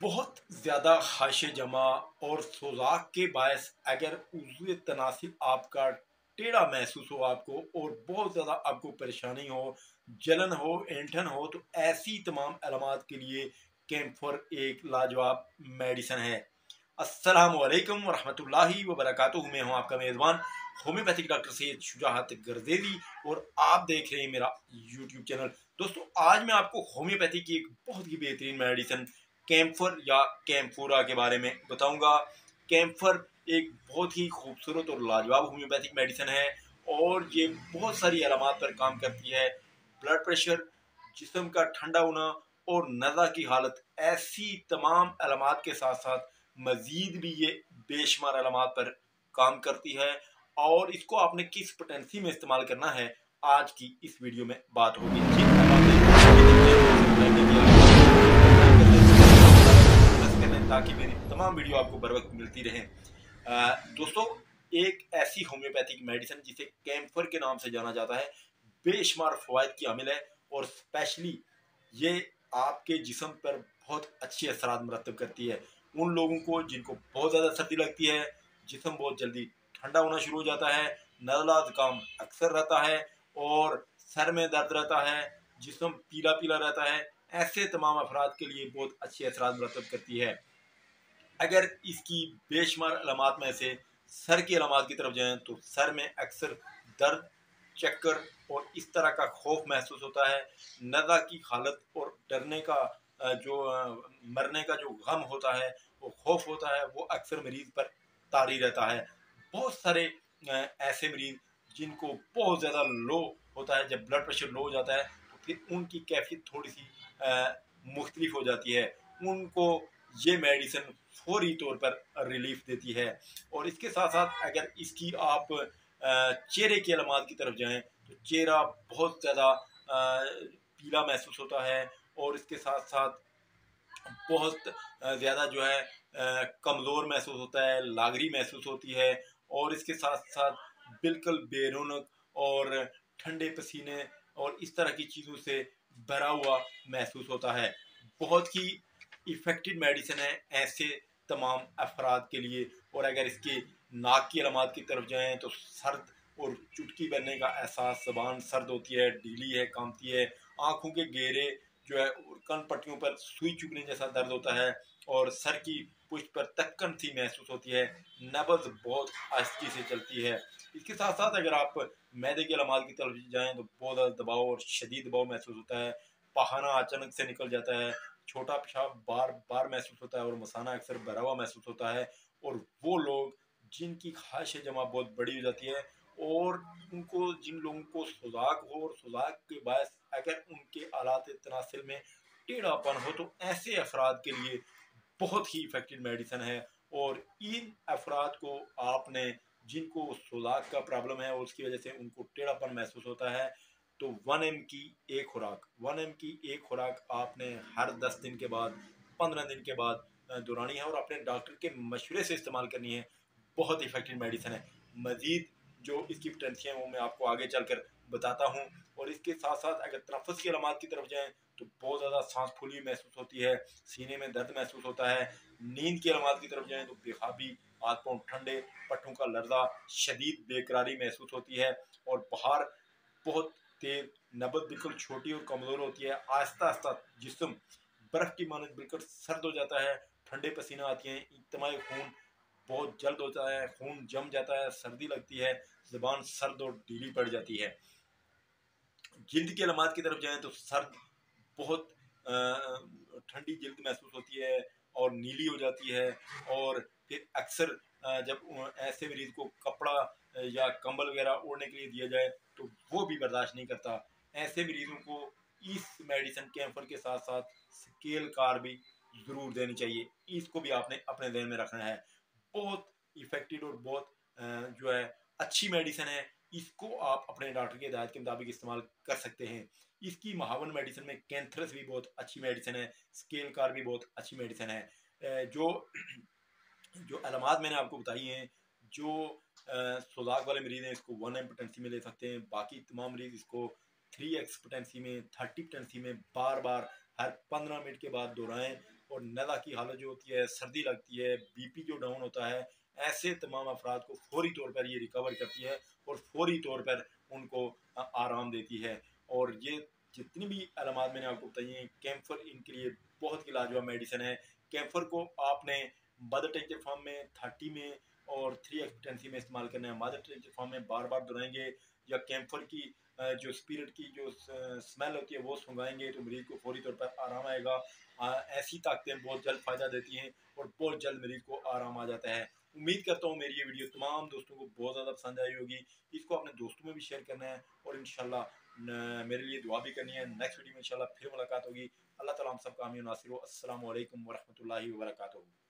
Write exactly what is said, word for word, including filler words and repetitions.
बहुत ज़्यादा हाशे जमा और सोजाक के बायस अगर उज़्व तनासिब आपका टेढ़ा महसूस हो आपको और बहुत ज़्यादा आपको परेशानी हो, जलन हो, ऐंठन हो, तो ऐसी तमाम अलामात के लिए कैम्फर एक लाजवाब मेडिसन है। अस्सलामु अलैकुम वरहमतुल्लाहि वबरकातुहू। मैं हूँ आपका मेज़बान होम्योपैथिक डॉक्टर सैयद शुजाअत गर्देवी और आप देख रहे हैं मेरा यूट्यूब चैनल। दोस्तों, आज मैं आपको होम्योपैथी की एक बहुत ही बेहतरीन मेडिसन कैम्फर या कैम्फोरा के बारे में बताऊंगा। कैम्फर एक बहुत ही खूबसूरत और लाजवाब होम्योपैथिक मेडिसन है और ये बहुत सारी अलामात पर काम करती है। ब्लड प्रेशर, जिस्म का ठंडा होना और नज़ा की हालत, ऐसी तमाम अलामात के साथ साथ मज़ीद भी ये बेशुमार अलामात पर काम करती है। और इसको आपने किस पोटेंसी में इस्तेमाल करना है, आज की इस वीडियो में बात होगी। ताकि मेरी तमाम वीडियो आपको बर वक्त मिलती रहें। दोस्तों, एक ऐसी होम्योपैथिक मेडिसिन जिसे कैम्फर के नाम से जाना जाता है, बेशुमार फ़वाइद की हामिल है और स्पेशली ये आपके जिस्म पर बहुत अच्छी असरात मरतब करती है। उन लोगों को जिनको बहुत ज़्यादा सर्दी लगती है, जिस्म बहुत जल्दी ठंडा होना शुरू हो जाता है, नज़ला ज़ुकाम अक्सर रहता है और सर में दर्द रहता है, जिस्म पीला पीला रहता है, ऐसे तमाम अफराद के लिए बहुत अच्छी असरात मरतब करती है। अगर इसकी बेशुमार अलामात में से सर की अलामात की तरफ जाएं तो सर में अक्सर दर्द, चक्कर और इस तरह का खौफ महसूस होता है। नज़ा की हालत और डरने का जो मरने का जो गम होता है, वो खौफ होता है, वो अक्सर मरीज़ पर तारी रहता है। बहुत सारे ऐसे मरीज़ जिनको बहुत ज़्यादा लो होता है, जब ब्लड प्रेशर लो हो जाता है तो फिर उनकी कैफियत थोड़ी सी मुख्तलिफ हो जाती है। उनको ये मेडिसिन फौरी तौर पर रिलीफ देती है। और इसके साथ साथ अगर इसकी आप चेहरे की अलामात की तरफ जाएं तो चेहरा बहुत ज़्यादा पीला महसूस होता है और इसके साथ साथ बहुत ज़्यादा जो है कमज़ोर महसूस होता है, लागरी महसूस होती है और इसके साथ साथ बिल्कुल बेरौनक और ठंडे पसीने और इस तरह की चीज़ों से भरा हुआ महसूस होता है। बहुत ही इफ़ेक्टिव मेडिसिन है ऐसे तमाम अफराद के लिए। और अगर इसके नाक की अलामात की तरफ जाएं तो सर्द और चुटकी बनने का एहसास, ज़बान सर्द होती है, ढीली है, कांपती है, आँखों के घेरे जो है कन पट्टियों पर सुई चुभने जैसा दर्द होता है और सर की पुष्ट पर तक्कन सी महसूस होती है। नब्ज़ बहुत आहिस्ती से चलती है। इसके साथ साथ अगर आप मैदे की अलामात की तरफ जाएं तो बहुत ज़्यादा दबाव और शदीद दबाव महसूस होता है, पखाना अचानक से निकल जाता है, छोटा पेशाब बार बार महसूस होता है और मसाना अक्सर भरा हुआ महसूस होता है। और वो लोग जिनकी ख्वाहिश जमा बहुत बड़ी हो जाती है और उनको जिन लोगों को सुजाक हो और सुजाक के बायस अगर उनके आलात तनासिल में टेढ़ापन हो, तो ऐसे अफराद के लिए बहुत ही इफेक्टिव मेडिसिन है। और इन अफराद को आपने जिनको सुजाक का प्रॉब्लम है और उसकी वजह से उनको टेढ़ापन महसूस होता है, तो वन एम की एक खुराक वन एम की एक खुराक आपने हर दस दिन के बाद, पंद्रह दिन के बाद दोहरानी है और अपने डॉक्टर के मशवरे से इस्तेमाल करनी है। बहुत इफेक्टिव मेडिसिन है। मज़ीद जो इसकी पोटेंशियल है वो मैं आपको आगे चलकर बताता हूँ। और इसके साथ साथ अगर तनफ़ुस की अलामात की तरफ जाएँ तो बहुत ज़्यादा सांस फूली महसूस होती है, सीने में दर्द महसूस होता है। नींद की अलामात की तरफ जाएँ तो बेखाबी, हाथ पाँव ठंडे, पट्टों का लर्जा, शदीद बेकरारी महसूस होती है और बाहर बहुत तेज, नब्ज़ बिल्कुल छोटी और कमज़ोर होती है। आहिस्ता आहिस्ता जिस्म बर्फ़ की मानद बिल्कुल सर्द हो जाता है, ठंडे पसीना आती हैं, इज्तिमाई खून बहुत जल्द होता है, खून जम जाता है, सर्दी लगती है, ज़ुबान सर्द और ढीली पड़ जाती है। जिल्द की अलामात की तरफ जाएँ तो सर्द, बहुत ठंडी जिल्द महसूस होती है और नीली हो जाती है। और फिर अक्सर जब ऐसे मरीज़ को कपड़ा या कंबल वगैरह ओढ़ने के लिए दिया जाए तो वो भी बर्दाश्त नहीं करता। ऐसे मरीज़ों को इस मेडिसिन कैम्फर के साथ साथ स्केल कार भी ज़रूर देनी चाहिए। इसको भी आपने अपने ध्यान में रखना है। बहुत इफ़ेक्टिव और बहुत जो है अच्छी मेडिसिन है। इसको आप अपने डॉक्टर की हिदायत के मुताबिक इस्तेमाल कर सकते हैं। इसकी महावन मेडिसिन में कैंथरस भी बहुत अच्छी मेडिसिन है, स्केल कार भी बहुत अच्छी मेडिसिन है। जो जो अलामात मैंने आपको बताई हैं, जो सुजाक वाले मरीज़ हैं इसको वन एम पोटेंसी में ले सकते हैं। बाकी तमाम मरीज़ इसको थ्री एक्स पोटेंसी में, थर्टी पोटेंसी में बार बार हर पंद्रह मिनट के बाद दोहराएं और नज़ा की हालत जो होती है, सर्दी लगती है, बीपी जो डाउन होता है, ऐसे तमाम अफराद को फौरी तौर पर ये रिकवर करती है और फौरी तौर पर उनको आराम देती है। और ये जितनी भी अलामात मैंने आपको बताई हैं, कैम्फर इनके लिए बहुत ही लाजवाब मेडिसिन है। कैम्फर को आपने मदर टेंचर फॉर्म में, थर्टी में और थ्री एक्सपेंसी में इस्तेमाल करना है। मदर टेंचर फॉर्म में बार बार दोहराएंगे या कैम्फर की जो स्पिरिट की जो स्मेल होती है वो सूंघाएंगे तो मरीज को फौरी तौर पर आराम आएगा। ऐसी ताकतें बहुत जल्द फ़ायदा देती हैं और बहुत जल्द मरीज को आराम आ जाता है। उम्मीद करता हूँ मेरी ये वीडियो तमाम दोस्तों को बहुत ज़्यादा पसंद आई होगी। इसको अपने दोस्तों में भी शेयर करना है और इंशाल्लाह मेरे लिए दुआ भी करनी है। नेक्स्ट वीडियो में इंशाल्लाह फिर मुलाकात होगी। अल्लाह ताला हम सबका आमीन नासिर हो। अस्सलामु अलैकुम वरहमतुल्लाहि वबरकातुहू।